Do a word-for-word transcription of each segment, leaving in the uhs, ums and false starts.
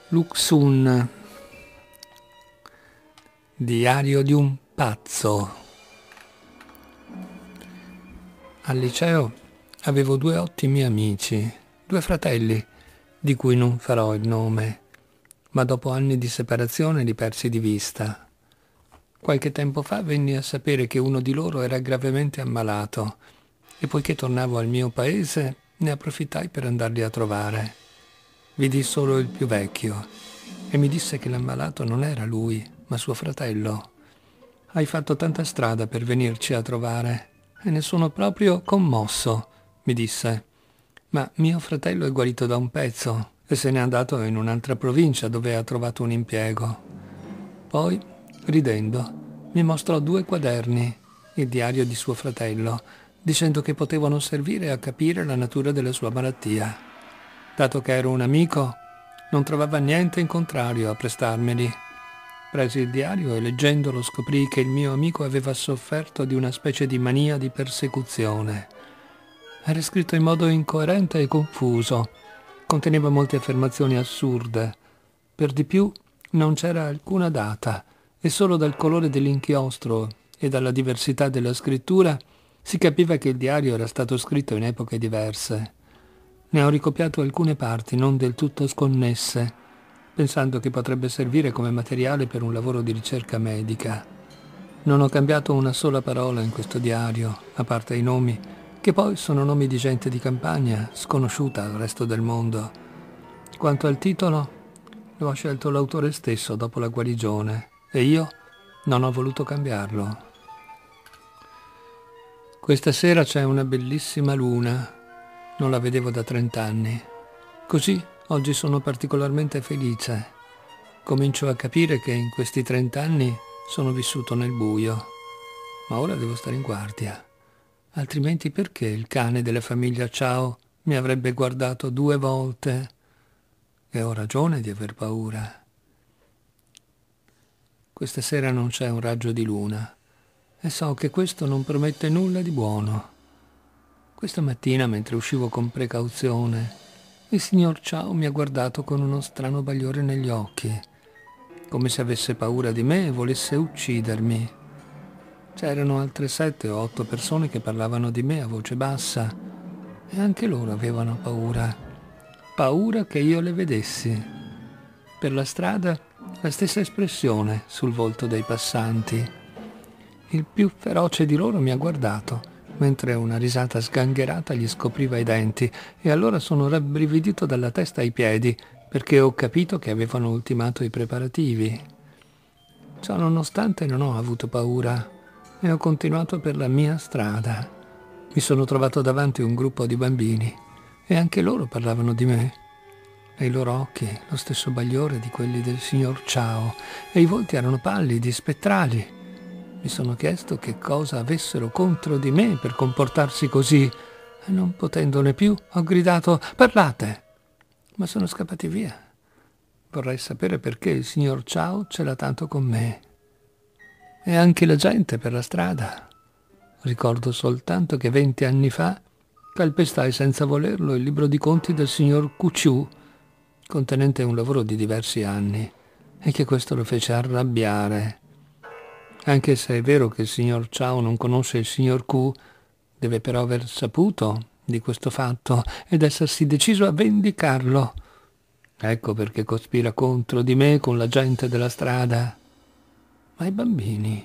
Luxun, diario di un pazzo. Al liceo avevo due ottimi amici, due fratelli, di cui non farò il nome, ma dopo anni di separazione li persi di vista. Qualche tempo fa venni a sapere che uno di loro era gravemente ammalato e poiché tornavo al mio paese ne approfittai per andarli a trovare. Vidi solo il più vecchio e mi disse che l'ammalato non era lui, ma suo fratello. Hai fatto tanta strada per venirci a trovare e ne sono proprio commosso, mi disse. Ma mio fratello è guarito da un pezzo e se n'è andato in un'altra provincia dove ha trovato un impiego. Poi, ridendo, mi mostrò due quaderni, il diario di suo fratello, dicendo che potevano servire a capire la natura della sua malattia. Dato che ero un amico, non trovava niente in contrario a prestarmeli. Presi il diario e leggendolo scoprì che il mio amico aveva sofferto di una specie di mania di persecuzione. Era scritto in modo incoerente e confuso, conteneva molte affermazioni assurde. Per di più non c'era alcuna data e solo dal colore dell'inchiostro e dalla diversità della scrittura si capiva che il diario era stato scritto in epoche diverse. Ne ho ricopiato alcune parti non del tutto sconnesse, pensando che potrebbe servire come materiale per un lavoro di ricerca medica. Non ho cambiato una sola parola in questo diario, a parte i nomi, che poi sono nomi di gente di campagna, sconosciuta al resto del mondo. Quanto al titolo, lo ha scelto l'autore stesso dopo la guarigione, e io non ho voluto cambiarlo. Questa sera c'è una bellissima luna. Non la vedevo da trent'anni. Così oggi sono particolarmente felice. Comincio a capire che in questi trent'anni sono vissuto nel buio. Ma ora devo stare in guardia. Altrimenti perché il cane della famiglia Ciao mi avrebbe guardato due volte? E ho ragione di aver paura. Questa sera non c'è un raggio di luna e so che questo non promette nulla di buono. Questa mattina, mentre uscivo con precauzione, il signor Ciao mi ha guardato con uno strano bagliore negli occhi, come se avesse paura di me e volesse uccidermi. C'erano altre sette o otto persone che parlavano di me a voce bassa e anche loro avevano paura. Paura che io le vedessi. Per la strada la stessa espressione sul volto dei passanti. Il più feroce di loro mi ha guardato mentre una risata sgangherata gli scopriva i denti, e allora sono rabbrividito dalla testa ai piedi, perché ho capito che avevano ultimato i preparativi. Ciò nonostante non ho avuto paura, e ho continuato per la mia strada. Mi sono trovato davanti un gruppo di bambini, e anche loro parlavano di me. E i loro occhi, lo stesso bagliore di quelli del signor Ciao, e i volti erano pallidi, spettrali. Mi sono chiesto che cosa avessero contro di me per comportarsi così e non potendone più ho gridato «Parlate!» Ma sono scappati via. Vorrei sapere perché il signor Ciao ce l'ha tanto con me. E anche la gente per la strada. Ricordo soltanto che venti anni fa calpestai senza volerlo il libro di conti del signor Cuciù, contenente un lavoro di diversi anni, e che questo lo fece arrabbiare. Anche se è vero che il signor Ciao non conosce il signor Q, deve però aver saputo di questo fatto ed essersi deciso a vendicarlo. Ecco perché cospira contro di me con la gente della strada. Ma i bambini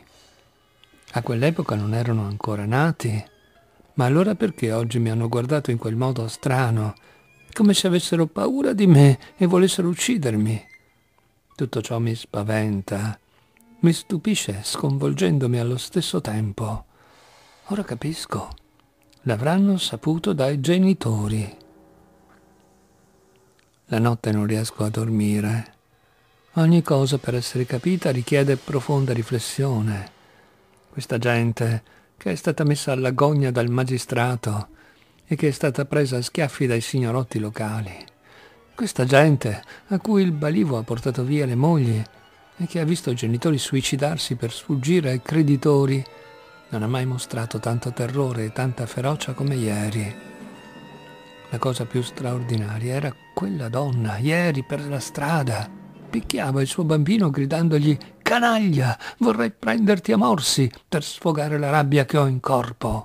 a quell'epoca non erano ancora nati. Ma allora perché oggi mi hanno guardato in quel modo strano, come se avessero paura di me e volessero uccidermi? Tutto ciò mi spaventa. Mi stupisce, sconvolgendomi allo stesso tempo. Ora capisco. L'avranno saputo dai genitori. La notte non riesco a dormire. Ogni cosa per essere capita richiede profonda riflessione. Questa gente che è stata messa alla gogna dal magistrato e che è stata presa a schiaffi dai signorotti locali. Questa gente a cui il balivo ha portato via le mogli e che ha visto i genitori suicidarsi per sfuggire ai creditori, non ha mai mostrato tanto terrore e tanta ferocia come ieri. La cosa più straordinaria era quella donna, ieri per la strada. Picchiava il suo bambino gridandogli «Canaglia, vorrei prenderti a morsi per sfogare la rabbia che ho in corpo».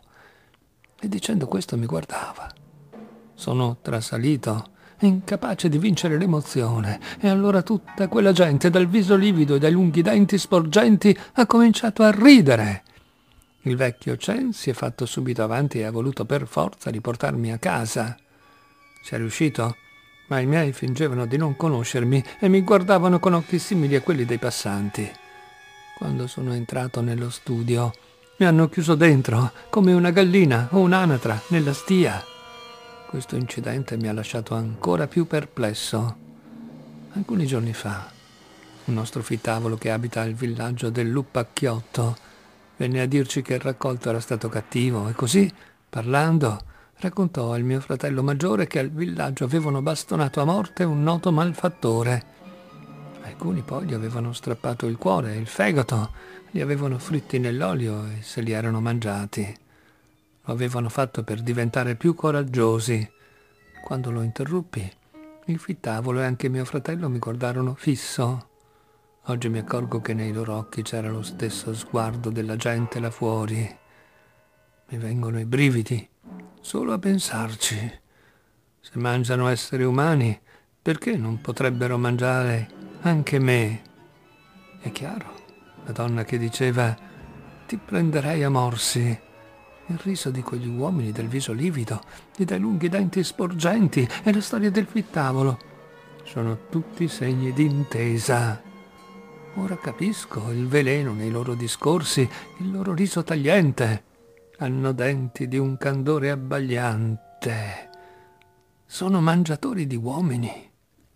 E dicendo questo mi guardava. Sono trasalito, incapace di vincere l'emozione, e allora tutta quella gente dal viso livido e dai lunghi denti sporgenti ha cominciato a ridere. Il vecchio Chen si è fatto subito avanti e ha voluto per forza riportarmi a casa. Ci è riuscito, ma i miei fingevano di non conoscermi e mi guardavano con occhi simili a quelli dei passanti. Quando sono entrato nello studio, mi hanno chiuso dentro, come una gallina o un'anatra nella stia. Questo incidente mi ha lasciato ancora più perplesso. Alcuni giorni fa, un nostro fittavolo che abita al villaggio del Lupacchiotto venne a dirci che il raccolto era stato cattivo e così, parlando, raccontò al mio fratello maggiore che al villaggio avevano bastonato a morte un noto malfattore. Alcuni poi gli avevano strappato il cuore e il fegato, li avevano fritti nell'olio e se li erano mangiati. Lo avevano fatto per diventare più coraggiosi. Quando lo interruppi, il fittavolo e anche mio fratello mi guardarono fisso. Oggi mi accorgo che nei loro occhi c'era lo stesso sguardo della gente là fuori. Mi vengono i brividi solo a pensarci. Se mangiano esseri umani, perché non potrebbero mangiare anche me? È chiaro, la donna che diceva «ti prenderei a morsi», il riso di quegli uomini dal viso livido e dai lunghi denti sporgenti e la storia del fittavolo sono tutti segni di intesa. Ora capisco il veleno nei loro discorsi, il loro riso tagliente. Hanno denti di un candore abbagliante. Sono mangiatori di uomini.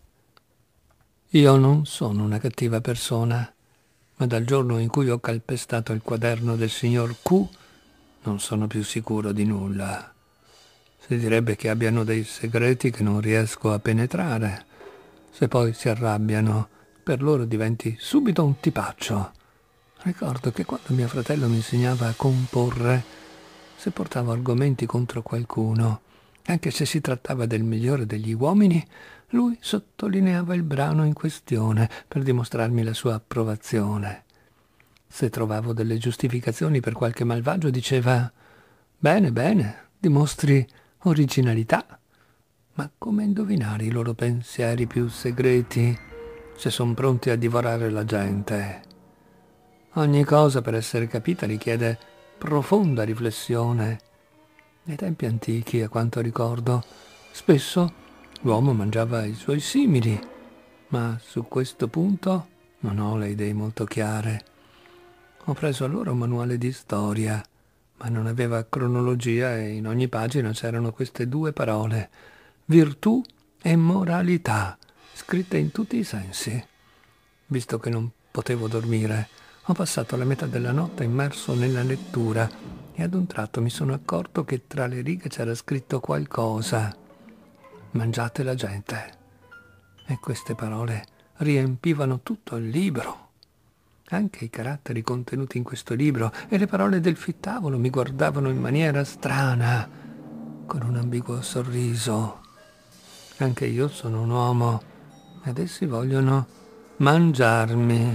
Io non sono una cattiva persona, ma dal giorno in cui ho calpestato il quaderno del signor Q non sono più sicuro di nulla. Si direbbe che abbiano dei segreti che non riesco a penetrare. Se poi si arrabbiano, per loro diventi subito un tipaccio. Ricordo che quando mio fratello mi insegnava a comporre, se portavo argomenti contro qualcuno, anche se si trattava del migliore degli uomini, lui sottolineava il brano in questione per dimostrarmi la sua approvazione. Se trovavo delle giustificazioni per qualche malvagio, diceva «Bene, bene, dimostri originalità». Ma come indovinare i loro pensieri più segreti se son pronti a divorare la gente? Ogni cosa per essere capita richiede profonda riflessione. Nei tempi antichi, a quanto ricordo, spesso l'uomo mangiava i suoi simili, ma su questo punto non ho le idee molto chiare. Ho preso allora un manuale di storia, ma non aveva cronologia e in ogni pagina c'erano queste due parole, virtù e moralità, scritte in tutti i sensi. Visto che non potevo dormire, ho passato la metà della notte immerso nella lettura e ad un tratto mi sono accorto che tra le righe c'era scritto qualcosa. Mangiate la gente. E queste parole riempivano tutto il libro. Anche i caratteri contenuti in questo libro e le parole del fittavolo mi guardavano in maniera strana, con un ambiguo sorriso. Anche io sono un uomo ed essi vogliono mangiarmi.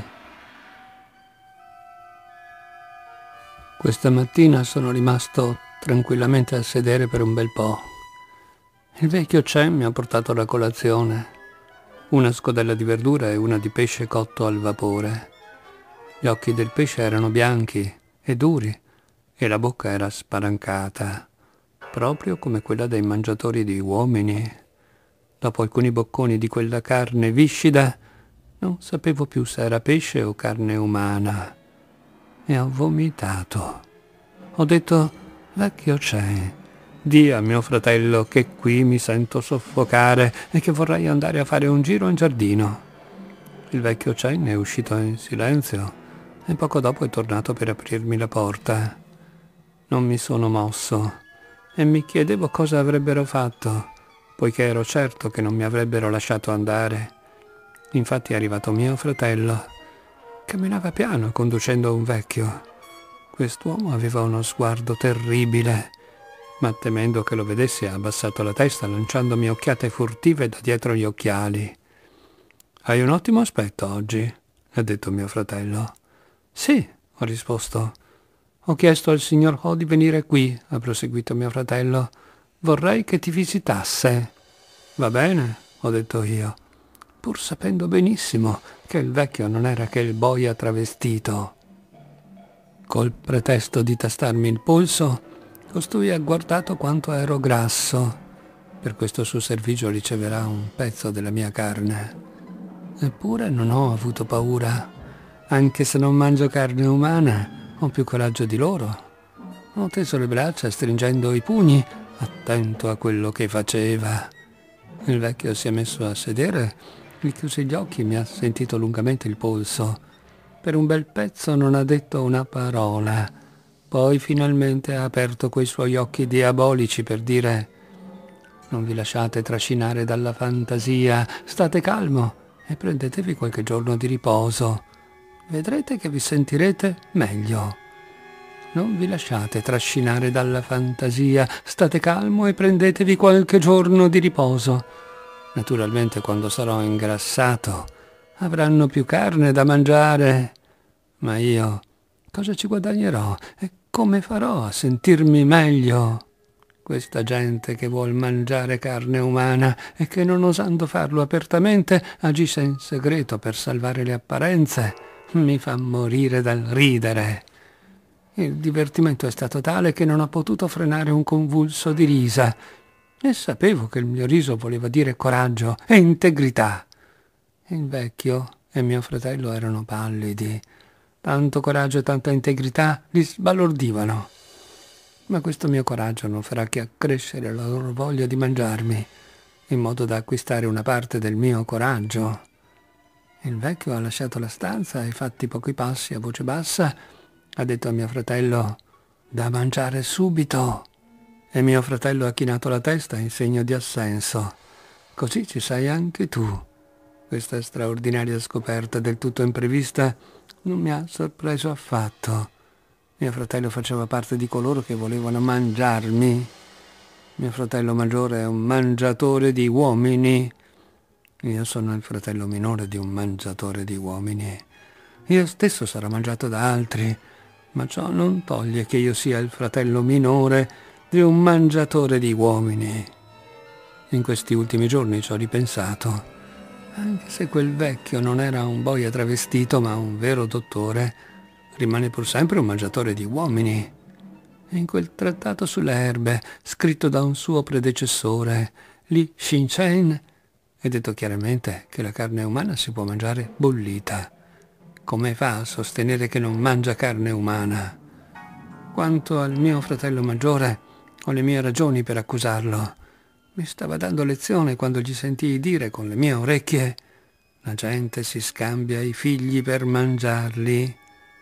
Questa mattina sono rimasto tranquillamente a sedere per un bel po'. Il vecchio Chen mi ha portato la colazione, una scodella di verdura e una di pesce cotto al vapore. Gli occhi del pesce erano bianchi e duri e la bocca era spalancata, proprio come quella dei mangiatori di uomini. Dopo alcuni bocconi di quella carne viscida, non sapevo più se era pesce o carne umana. E ho vomitato. Ho detto, vecchio Chen, di a mio fratello che qui mi sento soffocare e che vorrei andare a fare un giro in giardino. Il vecchio Chen è uscito in silenzio e poco dopo è tornato per aprirmi la porta. Non mi sono mosso e mi chiedevo cosa avrebbero fatto, poiché ero certo che non mi avrebbero lasciato andare. Infatti è arrivato mio fratello. Camminava piano conducendo un vecchio. Quest'uomo aveva uno sguardo terribile ma temendo che lo vedessi ha abbassato la testa lanciandomi occhiate furtive da dietro gli occhiali. «Hai un ottimo aspetto oggi», ha detto mio fratello. «Sì», ho risposto. «Ho chiesto al signor Ho di venire qui», ha proseguito mio fratello. «Vorrei che ti visitasse». «Va bene», ho detto io, pur sapendo benissimo che il vecchio non era che il boia travestito. Col pretesto di tastarmi il polso, costui ha guardato quanto ero grasso. Per questo suo servigio riceverà un pezzo della mia carne. Eppure non ho avuto paura. Anche se non mangio carne umana, ho più coraggio di loro. Ho teso le braccia stringendo i pugni, attento a quello che faceva. Il vecchio si è messo a sedere, gli chiuse gli occhi e mi ha sentito lungamente il polso. Per un bel pezzo non ha detto una parola. Poi finalmente ha aperto quei suoi occhi diabolici per dire: «Non vi lasciate trascinare dalla fantasia, state calmo e prendetevi qualche giorno di riposo. Vedrete che vi sentirete meglio. Non vi lasciate trascinare dalla fantasia, state calmo e prendetevi qualche giorno di riposo. Naturalmente quando sarò ingrassato avranno più carne da mangiare, ma io cosa ci guadagnerò e come farò a sentirmi meglio? Questa gente che vuol mangiare carne umana e che, non osando farlo apertamente, agisce in segreto per salvare le apparenze, mi fa morire dal ridere». Il divertimento è stato tale che non ho potuto frenare un convulso di risa, e sapevo che il mio riso voleva dire coraggio e integrità. Il vecchio e mio fratello erano pallidi. Tanto coraggio e tanta integrità li sbalordivano. Ma questo mio coraggio non farà che accrescere la loro voglia di mangiarmi, in modo da acquistare una parte del mio coraggio. Il vecchio ha lasciato la stanza e, fatti pochi passi a voce bassa, ha detto a mio fratello: «Da mangiare subito!» E mio fratello ha chinato la testa in segno di assenso. «Così ci sei anche tu». Questa straordinaria scoperta del tutto imprevista non mi ha sorpreso affatto. Mio fratello faceva parte di coloro che volevano mangiarmi. Mio fratello maggiore è un mangiatore di uomini. Io sono il fratello minore di un mangiatore di uomini. Io stesso sarò mangiato da altri, ma ciò non toglie che io sia il fratello minore di un mangiatore di uomini. In questi ultimi giorni ci ho ripensato. Anche se quel vecchio non era un boia travestito, ma un vero dottore, rimane pur sempre un mangiatore di uomini. In quel trattato sulle erbe, scritto da un suo predecessore, Li Shinchen, è detto chiaramente che la carne umana si può mangiare bollita. Come fa a sostenere che non mangia carne umana? Quanto al mio fratello maggiore, ho le mie ragioni per accusarlo. Mi stava dando lezione quando gli sentii dire con le mie orecchie: «La gente si scambia i figli per mangiarli».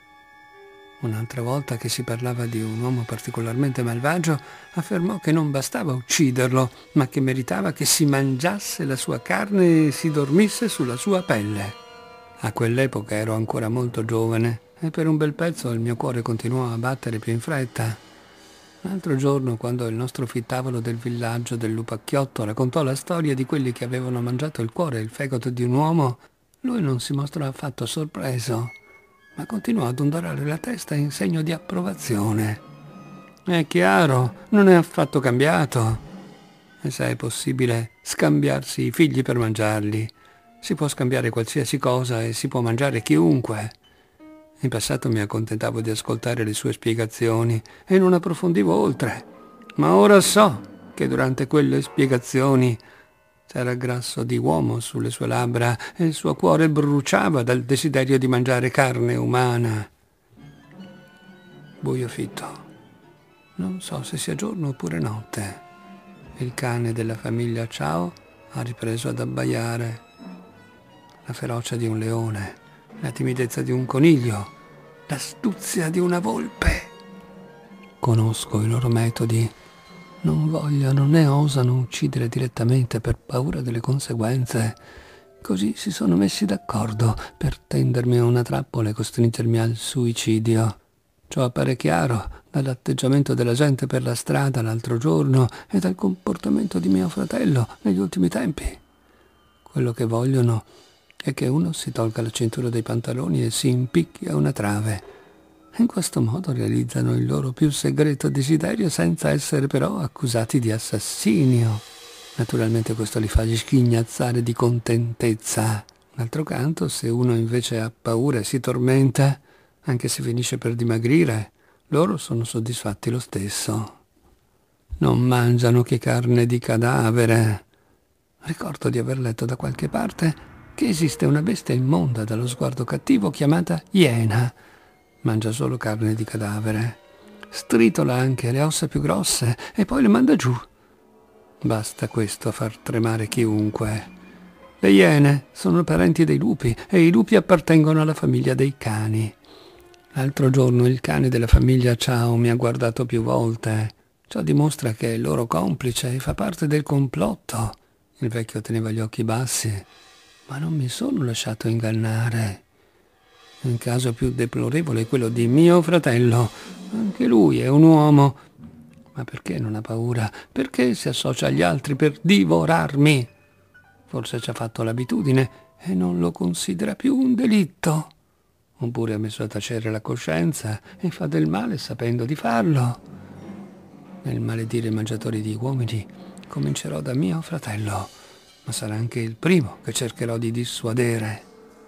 Un'altra volta che si parlava di un uomo particolarmente malvagio, affermò che non bastava ucciderlo, ma che meritava che si mangiasse la sua carne e si dormisse sulla sua pelle. A quell'epoca ero ancora molto giovane e per un bel pezzo il mio cuore continuò a battere più in fretta. L'altro giorno, quando il nostro fittavolo del villaggio del Lupacchiotto raccontò la storia di quelli che avevano mangiato il cuore e il fegato di un uomo, lui non si mostrò affatto sorpreso, ma continuò ad ondorare la testa in segno di approvazione. «È chiaro, non è affatto cambiato. E se è possibile scambiarsi i figli per mangiarli, si può scambiare qualsiasi cosa e si può mangiare chiunque». In passato mi accontentavo di ascoltare le sue spiegazioni e non approfondivo oltre, ma ora so che durante quelle spiegazioni c'era grasso di uomo sulle sue labbra e il suo cuore bruciava dal desiderio di mangiare carne umana. Buio fitto. Non so se sia giorno oppure notte. Il cane della famiglia Chao ha ripreso ad abbaiare. La ferocia di un leone, la timidezza di un coniglio, l'astuzia di una volpe. Conosco i loro metodi. Non vogliono né osano uccidere direttamente per paura delle conseguenze. Così si sono messi d'accordo per tendermi a una trappola e costringermi al suicidio. Ciò appare chiaro dall'atteggiamento della gente per la strada l'altro giorno e dal comportamento di mio fratello negli ultimi tempi. Quello che vogliono è che uno si tolga la cintura dei pantaloni e si impicchi a una trave. In questo modo realizzano il loro più segreto desiderio senza essere però accusati di assassinio. Naturalmente questo li fa sghignazzare di contentezza. D'altro canto, se uno invece ha paura e si tormenta, anche se finisce per dimagrire, loro sono soddisfatti lo stesso. Non mangiano che carne di cadavere. Ricordo di aver letto da qualche parte che esiste una bestia immonda dallo sguardo cattivo chiamata iena. Mangia solo carne di cadavere. Stritola anche le ossa più grosse e poi le manda giù. Basta questo a far tremare chiunque. Le iene sono parenti dei lupi e i lupi appartengono alla famiglia dei cani. L'altro giorno il cane della famiglia Ciao mi ha guardato più volte. Ciò dimostra che è il loro complice e fa parte del complotto. Il vecchio teneva gli occhi bassi, ma non mi sono lasciato ingannare. Il caso più deplorevole è quello di mio fratello. Anche lui è un uomo. Ma perché non ha paura? Perché si associa agli altri per divorarmi? Forse ci ha fatto l'abitudine e non lo considera più un delitto. Oppure ha messo a tacere la coscienza e fa del male sapendo di farlo. Nel maledire i mangiatori di uomini comincerò da mio fratello, ma sarà anche il primo che cercherò di dissuadere.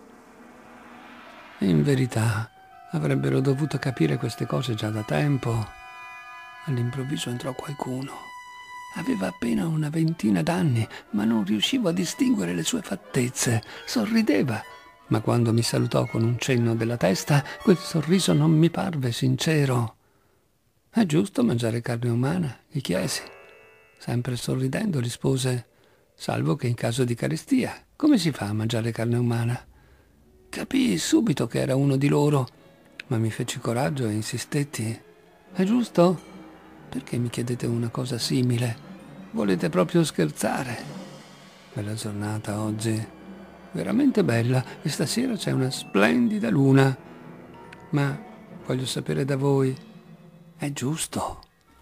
In verità, avrebbero dovuto capire queste cose già da tempo. All'improvviso entrò qualcuno. Aveva appena una ventina d'anni, ma non riuscivo a distinguere le sue fattezze. Sorrideva, ma quando mi salutò con un cenno della testa, quel sorriso non mi parve sincero. «È giusto mangiare carne umana?» gli chiesi. Sempre sorridendo rispose: «Salvo che in caso di carestia. Come si fa a mangiare carne umana?» Capii subito che era uno di loro, ma mi feci coraggio e insistetti. «È giusto? Perché mi chiedete una cosa simile? Volete proprio scherzare?» Bella giornata oggi, veramente bella, e stasera c'è una splendida luna. Ma voglio sapere da voi, è giusto?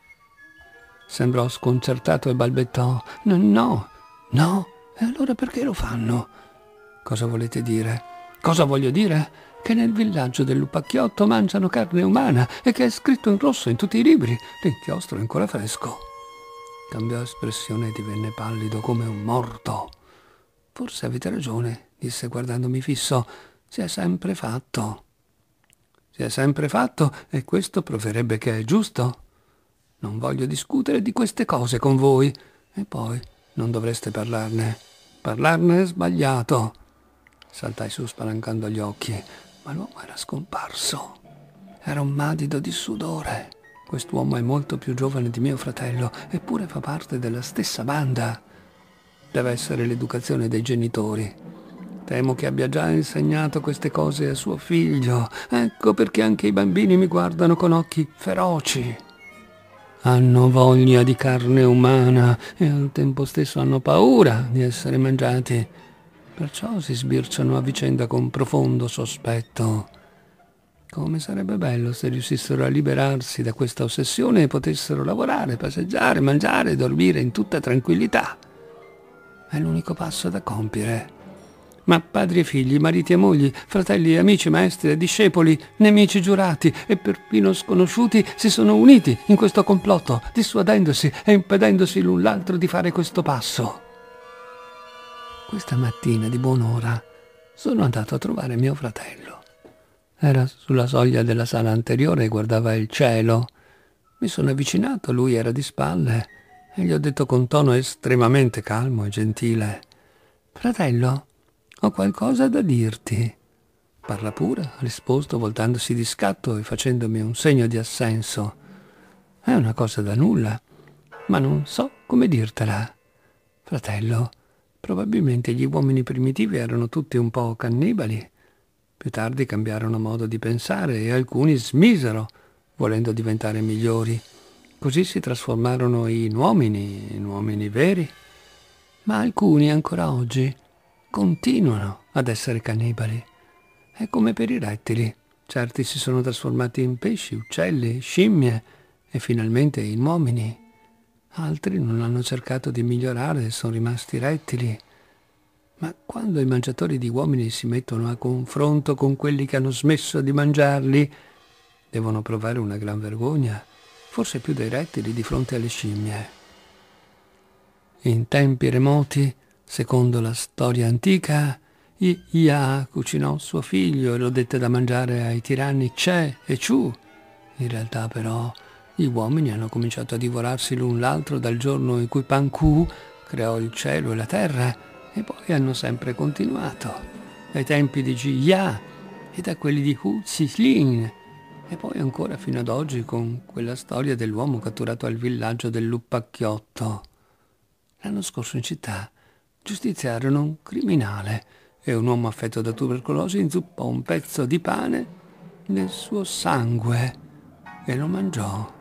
Sembrò sconcertato e balbettò: «No, no, no, e allora perché lo fanno?» «Cosa volete dire?» «Cosa voglio dire? Che nel villaggio del Lupacchiotto mangiano carne umana e che è scritto in rosso in tutti i libri. L'inchiostro è ancora fresco». Cambiò espressione e divenne pallido come un morto. «Forse avete ragione», disse guardandomi fisso. «Si è sempre fatto». «Si è sempre fatto e questo proverebbe che è giusto?» «Non voglio discutere di queste cose con voi. E poi non dovreste parlarne. Parlarne è sbagliato». Saltai su spalancando gli occhi, ma l'uomo era scomparso. Era un madido di sudore. Quest'uomo è molto più giovane di mio fratello, eppure fa parte della stessa banda. Deve essere l'educazione dei genitori. Temo che abbia già insegnato queste cose a suo figlio. Ecco perché anche i bambini mi guardano con occhi feroci. Hanno voglia di carne umana e al tempo stesso hanno paura di essere mangiati. Perciò si sbirciano a vicenda con profondo sospetto. Come sarebbe bello se riuscissero a liberarsi da questa ossessione e potessero lavorare, passeggiare, mangiare, dormire in tutta tranquillità. È l'unico passo da compiere. Ma padri e figli, mariti e mogli, fratelli e amici, maestri e discepoli, nemici giurati e perfino sconosciuti si sono uniti in questo complotto, dissuadendosi e impedendosi l'un l'altro di fare questo passo. Questa mattina di buon'ora sono andato a trovare mio fratello. Era sulla soglia della sala anteriore e guardava il cielo. Mi sono avvicinato, lui era di spalle, e gli ho detto con tono estremamente calmo e gentile: «Fratello, ho qualcosa da dirti». «Parla pure», ha risposto voltandosi di scatto e facendomi un segno di assenso. «È una cosa da nulla, ma non so come dirtela. Fratello, probabilmente gli uomini primitivi erano tutti un po' cannibali. Più tardi cambiarono modo di pensare e alcuni smisero, volendo diventare migliori. Così si trasformarono in uomini, in uomini veri. Ma alcuni ancora oggi continuano ad essere cannibali. È come per i rettili. Certi si sono trasformati in pesci, uccelli, scimmie e finalmente in uomini. Altri non hanno cercato di migliorare e sono rimasti rettili. Ma quando i mangiatori di uomini si mettono a confronto con quelli che hanno smesso di mangiarli, devono provare una gran vergogna, forse più dei rettili di fronte alle scimmie. In tempi remoti, secondo la storia antica, Ia cucinò suo figlio e lo dette da mangiare ai tiranni Ce e Ciu. In realtà però gli uomini hanno cominciato a divorarsi l'un l'altro dal giorno in cui Panku creò il cielo e la terra, e poi hanno sempre continuato, dai tempi di Ji-Ya e da quelli di Hu Xilin, e poi ancora fino ad oggi con quella storia dell'uomo catturato al villaggio del Luppacchiotto. L'anno scorso in città giustiziarono un criminale e un uomo affetto da tubercolosi inzuppò un pezzo di pane nel suo sangue e lo mangiò.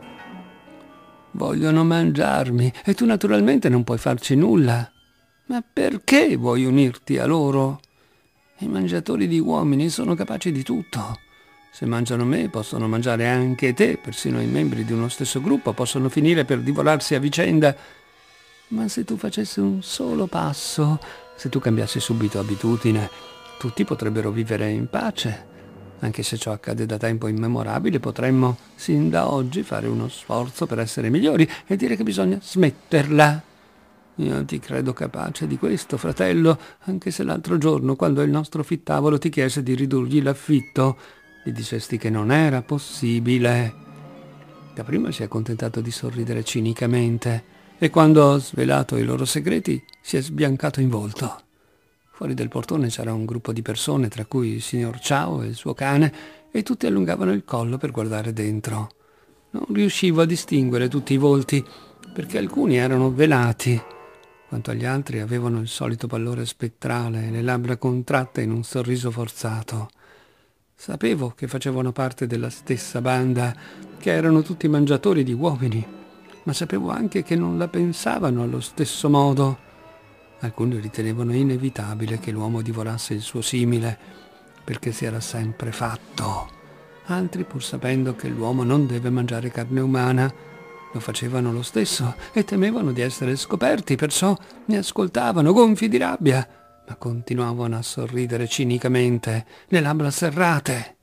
Vogliono mangiarmi e tu naturalmente non puoi farci nulla. Ma perché vuoi unirti a loro? I mangiatori di uomini sono capaci di tutto. Se mangiano me, possono mangiare anche te, persino i membri di uno stesso gruppo possono finire per divorarsi a vicenda. Ma se tu facessi un solo passo, se tu cambiassi subito abitudine, tutti potrebbero vivere in pace. Anche se ciò accade da tempo immemorabile, potremmo, sin da oggi, fare uno sforzo per essere migliori e dire che bisogna smetterla. Io ti credo capace di questo, fratello, anche se l'altro giorno, quando il nostro fittavolo ti chiese di ridurgli l'affitto, gli dicesti che non era possibile. Dapprima si è accontentato di sorridere cinicamente e quando ho svelato i loro segreti si è sbiancato in volto. Fuori del portone c'era un gruppo di persone, tra cui il signor Ciao e il suo cane, e tutti allungavano il collo per guardare dentro. Non riuscivo a distinguere tutti i volti, perché alcuni erano velati. Quanto agli altri avevano il solito pallore spettrale e le labbra contratte in un sorriso forzato. Sapevo che facevano parte della stessa banda, che erano tutti mangiatori di uomini, ma sapevo anche che non la pensavano allo stesso modo. Alcuni ritenevano inevitabile che l'uomo divorasse il suo simile, perché si era sempre fatto. Altri, pur sapendo che l'uomo non deve mangiare carne umana, lo facevano lo stesso e temevano di essere scoperti, perciò mi ascoltavano gonfi di rabbia, ma continuavano a sorridere cinicamente, le labbra serrate.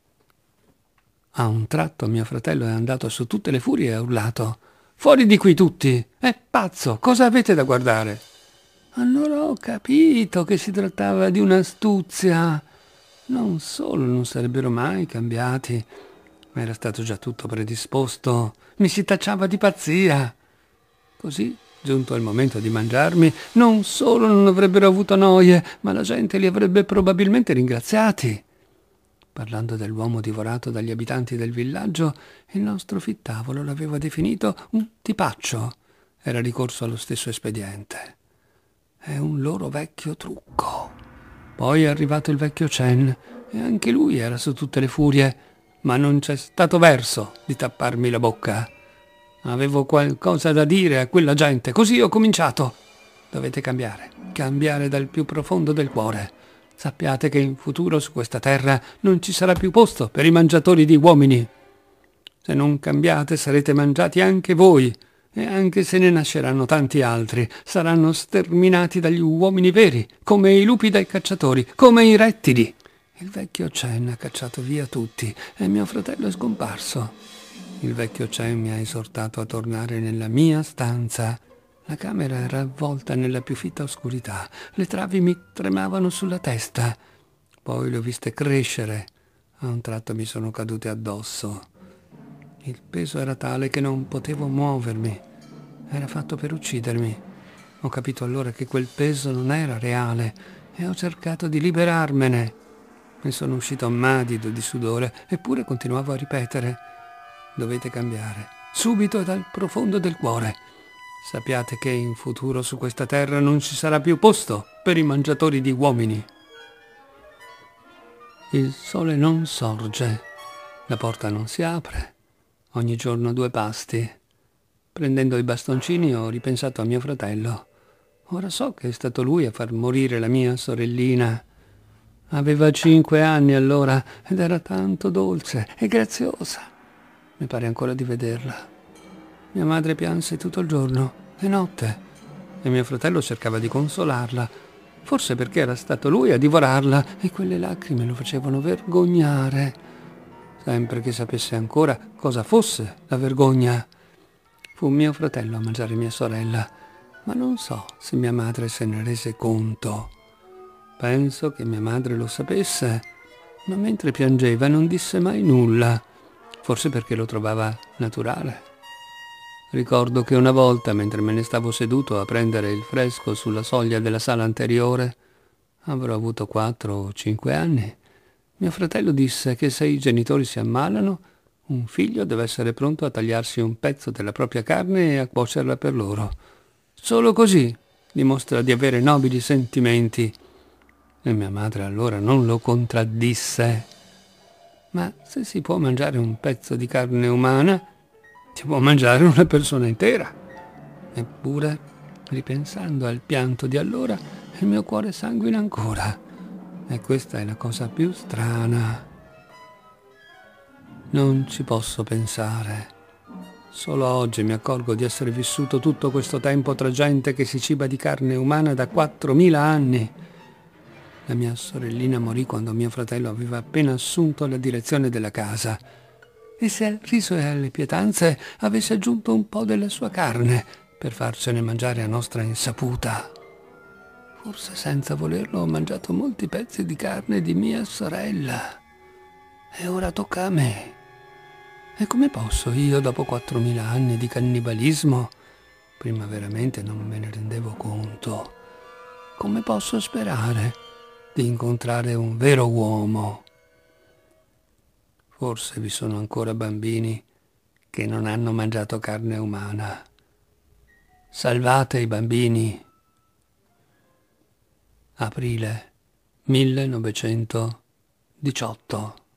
A un tratto mio fratello è andato su tutte le furie e ha urlato: «Fuori di qui tutti! È pazzo! Cosa avete da guardare?» Allora ho capito che si trattava di un'astuzia. Non solo non sarebbero mai cambiati, ma era stato già tutto predisposto. Mi si tacciava di pazzia. Così, giunto il momento di mangiarmi, non solo non avrebbero avuto noie, ma la gente li avrebbe probabilmente ringraziati. Parlando dell'uomo divorato dagli abitanti del villaggio, il nostro fittavolo l'aveva definito un tipaccio. Era ricorso allo stesso espediente. È un loro vecchio trucco. Poi è arrivato il vecchio Chen e anche lui era su tutte le furie, ma non c'è stato verso di tapparmi la bocca. Avevo qualcosa da dire a quella gente, così ho cominciato. Dovete cambiare, cambiare dal più profondo del cuore. Sappiate che in futuro su questa terra non ci sarà più posto per i mangiatori di uomini. Se non cambiate sarete mangiati anche voi, e anche se ne nasceranno tanti altri, saranno sterminati dagli uomini veri, come i lupi dai cacciatori, come i rettili. Il vecchio Chen ha cacciato via tutti e mio fratello è scomparso. Il vecchio Chen mi ha esortato a tornare nella mia stanza. La camera era avvolta nella più fitta oscurità, le travi mi tremavano sulla testa. Poi le ho viste crescere. A un tratto mi sono cadute addosso. Il peso era tale che non potevo muovermi. Era fatto per uccidermi. Ho capito allora che quel peso non era reale e ho cercato di liberarmene. Ne sono uscito ammadido di sudore, eppure continuavo a ripetere: dovete cambiare, subito e dal profondo del cuore. Sappiate che in futuro su questa terra non ci sarà più posto per i mangiatori di uomini. Il sole non sorge, la porta non si apre. Ogni giorno due pasti. Prendendo i bastoncini ho ripensato a mio fratello. Ora so che è stato lui a far morire la mia sorellina. Aveva cinque anni allora ed era tanto dolce e graziosa. Mi pare ancora di vederla. Mia madre pianse tutto il giorno e notte e mio fratello cercava di consolarla, forse perché era stato lui a divorarla e quelle lacrime lo facevano vergognare, sempre che sapesse ancora cosa fosse la vergogna. Fu mio fratello a mangiare mia sorella, ma non so se mia madre se ne rese conto. Penso che mia madre lo sapesse, ma mentre piangeva non disse mai nulla, forse perché lo trovava naturale. Ricordo che una volta, mentre me ne stavo seduto a prendere il fresco sulla soglia della sala anteriore, avrò avuto quattro o cinque anni, mio fratello disse che se i genitori si ammalano, un figlio deve essere pronto a tagliarsi un pezzo della propria carne e a cuocerla per loro. Solo così dimostra di avere nobili sentimenti. E mia madre allora non lo contraddisse. Ma se si può mangiare un pezzo di carne umana, si può mangiare una persona intera. Eppure, ripensando al pianto di allora, il mio cuore sanguina ancora. E questa è la cosa più strana. Non ci posso pensare. Solo oggi mi accorgo di essere vissuto tutto questo tempo tra gente che si ciba di carne umana da quattromila anni. La mia sorellina morì quando mio fratello aveva appena assunto la direzione della casa. E se al riso e alle pietanze avesse aggiunto un po' della sua carne per farcene mangiare a nostra insaputa. Forse senza volerlo ho mangiato molti pezzi di carne di mia sorella. E ora tocca a me. E come posso io, dopo quattromila anni di cannibalismo, prima veramente non me ne rendevo conto, come posso sperare di incontrare un vero uomo? Forse vi sono ancora bambini che non hanno mangiato carne umana. Salvate i bambini. Aprile millenovecentodiciotto